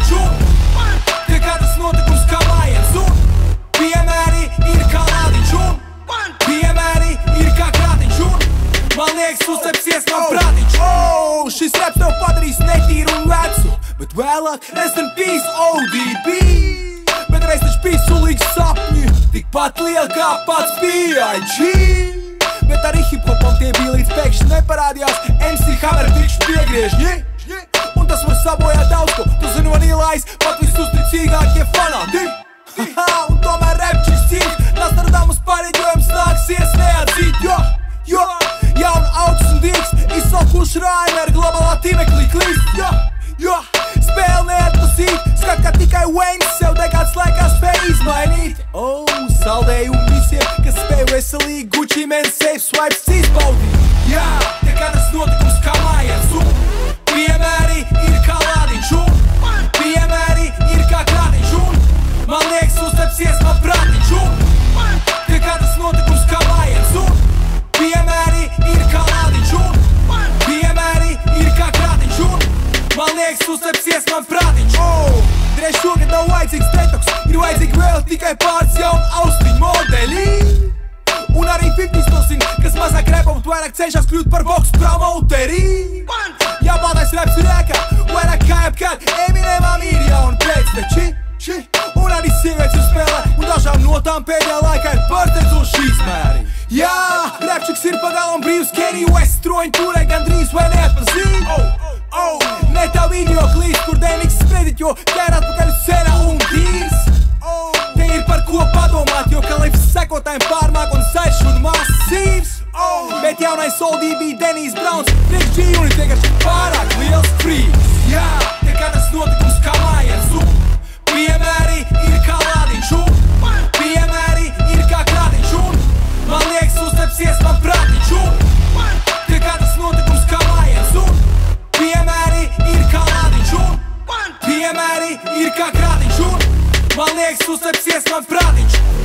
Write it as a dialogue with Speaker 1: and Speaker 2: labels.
Speaker 1: radiņš un tie katrs notikums kā mājiens un piemēri ir kā lādiņš un piemēri ir kā krātiņš un man liekas uztepsies man prātiņš. Šis raps tev padarīs netīru un vecu, bet vēlāk rest in peace ODB. Bet reiz taču bija sulīgi sapņi, tikpat lieli kā pats B.I.G. Bet arī hip-hopam tie bija līdz pēkšņi neparādījās MC Hammer tikšķi piegriežņi. Un tas var sabojāt daudz ko, tu zini Vanilais, pat visusticīgākie fanāti. Un tomēr repčis cīk, Nostradamus pareģojums nāksies neatzīt, jo jauna augs un dīgs, izsalkuši rājumi ar globālā tīmeklī klīst, jo spēle neatlasīt, skat, ka tikai Wayne sev dekāds laikā spēj izmainīt. Saldējumu visiem, kas spēj veselīgi Gucci man safe swipes izbaudīt. Tie katrs notikums kā mājiens un piemēri ir kā lādiņš un piemēri ir kā krātiņš un man liekas uztepsies man prātiņš un tie katrs notikums kā mājiens un piemēri ir kā lādiņš un piemēri ir kā krātiņš un man liekas uztepsies man prātiņš. Drēž šogad nav vajadzīgs detoks, ir vajadzīgi vēl tikai pāris jauni austiņu modeļi. Un arī 50s to zina, kas mazāk repam, vairāk cenšas kļūt par box promoteri. Jā, baltais raps ir ēkā, vairāk kā jebkād Eminemam ir jauni pēcteči. Un arī sievietes ir spēlē, un dažām no tām pēdējā laikā ir pārsteidzoši izmēri. Jā, rapčiks ir pagalām brīvs, Kanye West troņu turē gandrīz vai neatpazīt. Ne tā video klīst, kur Demiks sprediķo, ķēr atpakaļ scenā un tīrs. Te ir par ko padomāt, jo Kalifs sekotājiem pārmāk un saiš un masīvs. Bet jaunais ODB Denijs Brauns, priekš G-Unit vienkārši pārāk liels freaks. Te katrs notikums kā mājiens un piemēri ir kā lādiņš un piemēri ir kā krātiņš un man liekas uztepsies man prātiņš un tie katrs notikums kā mājiens un piemēri ir kā lādiņš un piemēri ir kā krātiņš un man liekas uztepsies man prātiņš.